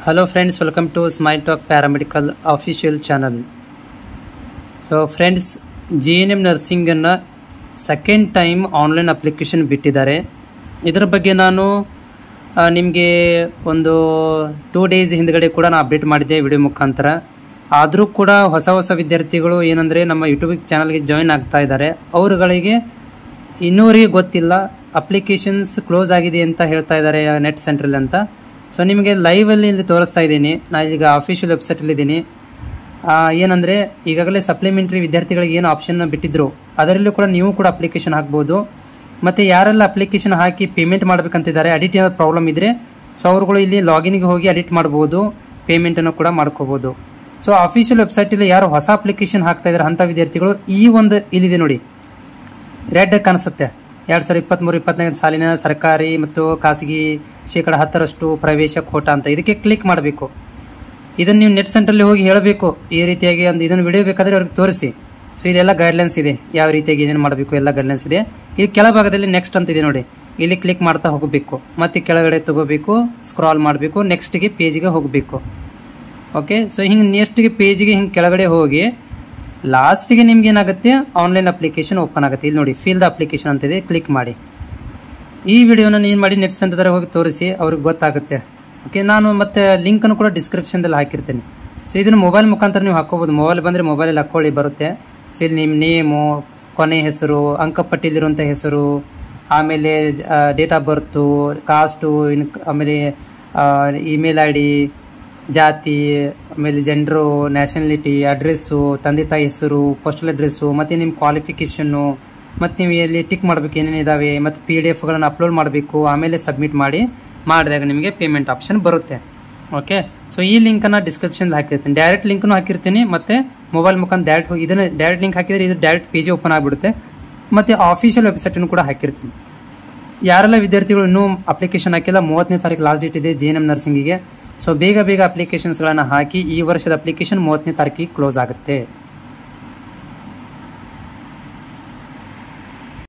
Hello friends, welcome to Smile Talk Paramedical official channel. So friends, GNM nursing ಅನ್ನ second time online application ಬಿಟ್ಟಿದ್ದಾರೆ. ಇದರ ಬಗ್ಗೆ ನಾನು ನಿಮಗೆ ಒಂದು 2 ಡೇಸ್ ಹಿಂದಗಡೆ ಕೂಡ ನಾನು ಅಪ್ಡೇಟ್ ಮಾಡಿದ್ದೆ ವಿಡಿಯೋ ಮುಖಾಂತರ. ಆದರೂ ಕೂಡ ಹೊಸ ವಿದ್ಯಾರ್ಥಿಗಳು ಏನಂದ್ರೆ ನಮ್ಮ ಯೂಟ್ಯೂಬ್ ಚಾನಲ್ಗೆ ಜಾಯಿನ್ ಆಗ್ತಾ ಇದ್ದಾರೆ. ಅವರುಗಳಿಗೆ ಇನ್ನೂವರೆಗೆ ಗೊತ್ತಿಲ್ಲ ಅಪ್ಲಿಕೇಶನ್ಸ್ ಕ್ಲೋಸ್ ಆಗಿದೆ ಅಂತ ಹೇಳ್ತಾ ಇದ್ದಾರೆ ನೆಟ್ ಸೆಂಟ್ರಲ್ ಅಂತ. ಸೊ ನಿಮಗೆ ಲೈವ್ ಅಲ್ಲಿ ಇಲ್ಲಿ ತೋರಿಸ್ತಾ ಇದ್ದೀನಿ. ನಾನು ಈಗ ಅಫಿಷಿಯಲ್ ವೆಬ್ಸೈಟ್ ಅಲ್ಲಿ ಇದ್ದೀನಿ. ಏನಂದ್ರೆ ಈಗಾಗಲೇ ಸಪ್ಲಿಮೆಂಟರಿ ವಿದ್ಯಾರ್ಥಿಗಳಿಗೆ ಏನು ಆಪ್ಷನ್ ಬಿಟ್ಟಿದ್ರು ಅದರಲ್ಲೂ ಕೂಡ ನೀವು ಕೂಡ ಅಪ್ಲಿಕೇಶನ್ ಹಾಕಬಹುದು. ಮತ್ತೆ ಯಾರೆಲ್ಲ ಅಪ್ಲಿಕೇಶನ್ ಹಾಕಿ ಪೇಮೆಂಟ್ ಮಾಡ್ಬೇಕಂತಿದ್ದಾರೆ, ಅಡಿಟ್ ಏನಾದ್ರು ಪ್ರಾಬ್ಲಮ್ ಇದ್ರೆ ಸೊ ಅವರುಗಳು ಇಲ್ಲಿ ಲಾಗಿನ್ಗೆ ಹೋಗಿ ಅಡಿಟ್ ಮಾಡಬಹುದು, ಪೇಮೆಂಟ್ ಅನ್ನು ಕೂಡ ಮಾಡ್ಕೋಬಹುದು. ಸೊ ಅಫಿಷಿಯಲ್ ವೆಬ್ಸೈಟ್ ಅಲ್ಲಿ ಯಾರು ಹೊಸ ಅಪ್ಲಿಕೇಶನ್ ಹಾಕ್ತಾ ಇದ್ದಾರೆ ಅಂತ ವಿದ್ಯಾರ್ಥಿಗಳು ಈ ಒಂದು ಇಲ್ಲಿದೆ ನೋಡಿ, ರೆಡ್ ಕಾಣಿಸುತ್ತೆ 2023-24 ಸಾಲಿನ ಸರ್ಕಾರಿ ಮತ್ತು ಖಾಸಗಿ ಶೇಕಡ 10% ಪ್ರವೇಶ ಕೋಟಾ ಅಂತ, ಇದಕ್ಕೆ ಕ್ಲಿಕ್ ಮಾಡಬೇಕು. ಇದನ್ನು ನೀವು ನೆಟ್ ಸೆಂಟರ್ಲಿ ಹೋಗಿ ಹೇಳಬೇಕು ಈ ರೀತಿಯಾಗಿ ಒಂದು ಇದನ್ನು ವಿಡಿಯೋ ಬೇಕಾದ್ರೆ ಅವ್ರಿಗೆ ತೋರಿಸಿ. ಸೊ ಇದೆಲ್ಲ ಗೈಡ್ಲೈನ್ಸ್ ಇದೆ, ಯಾವ ರೀತಿಯಾಗಿ ಏನೇನು ಮಾಡಬೇಕು ಎಲ್ಲ ಗೈಡ್ಲೈನ್ಸ್ ಇದೆ. ಈ ಕೆಳಭಾಗದಲ್ಲಿ ನೆಕ್ಸ್ಟ್ ಅಂತ ಇದೆ ನೋಡಿ, ಇಲ್ಲಿ ಕ್ಲಿಕ್ ಮಾಡ್ತಾ ಹೋಗಬೇಕು. ಮತ್ತೆ ಕೆಳಗಡೆ ತಗೋಬೇಕು, ಸ್ಕ್ರಾಲ್ ಮಾಡಬೇಕು, ನೆಕ್ಸ್ಟ್ಗೆ ಪೇಜ್ಗೆ ಹೋಗಬೇಕು. ಓಕೆ, ಸೊ ಹಿಂಗೆ ನೆಕ್ಸ್ಟ್ಗೆ ಪೇಜ್ಗೆ ಹಿಂಗೆ ಕೆಳಗಡೆ ಹೋಗಿ ಲಾಸ್ಟ್ಗೆ ನಿಮ್ಗೆ ಏನಾಗುತ್ತೆ, ಆನ್ಲೈನ್ ಅಪ್ಲಿಕೇಶನ್ ಓಪನ್ ಆಗುತ್ತೆ. ಇಲ್ಲಿ ನೋಡಿ ಫಿಲ್ ದ ಅಪ್ಲಿಕೇಶನ್ ಅಂತಿದೆ, ಕ್ಲಿಕ್ ಮಾಡಿ. ಈ ವಿಡಿಯೋನ ನೀವು ಮಾಡಿ ನೆಟ್ ಸೆಂಟರ್ ಹೋಗಿ ತೋರಿಸಿ, ಅವ್ರಿಗೆ ಗೊತ್ತಾಗುತ್ತೆ. ಓಕೆ, ನಾನು ಮತ್ತೆ ಲಿಂಕ್ ಅನ್ನು ಕೂಡ ಡಿಸ್ಕ್ರಿಪ್ಷನ್ದಲ್ಲಿ ಹಾಕಿರ್ತೇನೆ. ಸೊ ಇದನ್ನು ಮೊಬೈಲ್ ಮುಖಾಂತರ ನೀವು ಹಾಕೋಬಹುದು. ಮೊಬೈಲ್ ಬಂದರೆ ಮೊಬೈಲಲ್ಲಿ ಹಾಕೊಳ್ಳಿ ಬರುತ್ತೆ. ಸೊ ಇಲ್ಲಿ ನಿಮ್ಮ ನೇಮು, ಕೊನೆ ಹೆಸರು, ಅಂಕಪಟ್ಟಿಲಿರುವಂಥ ಹೆಸರು, ಆಮೇಲೆ ಡೇಟ್ ಆಫ್ ಬರ್ತು, ಕಾಸ್ಟು, ಆಮೇಲೆ ಇಮೇಲ್ ಐ ಡಿ, ಜಾತಿ, ಆಮೇಲೆ ಜೆಂಡ್ರು, ನ್ಯಾಷನಾಲಿಟಿ, ಅಡ್ರೆಸ್ಸು, ತಂದೆ ತಾಯಿ ಹೆಸರು, ಪೋಸ್ಟಲ್ ಅಡ್ರೆಸ್ಸು, ಮತ್ತು ನಿಮ್ಮ ಕ್ವಾಲಿಫಿಕೇಷನ್ನು, ಮತ್ತು ನೀವು ಎಲ್ಲಿ ಟಿಕ್ ಮಾಡಬೇಕು ಏನೇನಿದಾವೆ, ಮತ್ತು PDF ಅಪ್ಲೋಡ್ ಮಾಡಬೇಕು. ಆಮೇಲೆ ಸಬ್ಮಿಟ್ ಮಾಡಿದಾಗ ನಿಮಗೆ ಪೇಮೆಂಟ್ ಆಪ್ಷನ್ ಬರುತ್ತೆ. ಓಕೆ, ಸೊ ಈ ಲಿಂಕನ್ನು ಡಿಸ್ಕ್ರಿಪ್ಷನ್ಲ್ಲಿ ಹಾಕಿರ್ತೀನಿ, ಡೈರೆಕ್ಟ್ ಲಿಂಕ್ನು ಹಾಕಿರ್ತೀನಿ. ಮತ್ತು ಮೊಬೈಲ್ ಮುಖಾಂತರ ಡೈರೆಕ್ಟ್ ಹೋಗಿ ಇದನ್ನು ಡೈರೆಕ್ಟ್ ಲಿಂಕ್ ಹಾಕಿದರೆ ಇದು ಡೈರೆಕ್ಟ್ ಪೇಜ್ ಓಪನ್ ಆಗಿಬಿಡುತ್ತೆ. ಮತ್ತು ಆಫಿಷಿಯಲ್ ವೆಬ್ಸೈಟನ್ನು ಕೂಡ ಹಾಕಿರ್ತೀನಿ. ಯಾರೆಲ್ಲ ವಿದ್ಯಾರ್ಥಿಗಳು ಇನ್ನೂ ಅಪ್ಲಿಕೇಶನ್ ಹಾಕಿಲ್ಲ, 30ನೇ ತಾರೀಕು ಲಾಸ್ಟ್ ಡೇಟ್ ಇದೆ GNM ನರ್ಸಿಂಗಿಗೆ. ಸೊ ಬೇಗ ಅಪ್ಲಿಕೇಶನ್ಸ್ಗಳನ್ನು ಹಾಕಿ. ಈ ವರ್ಷದ ಅಪ್ಲಿಕೇಶನ್ 30ನೇ ತಾರೀಕಿಗೆ ಕ್ಲೋಸ್ ಆಗುತ್ತೆ.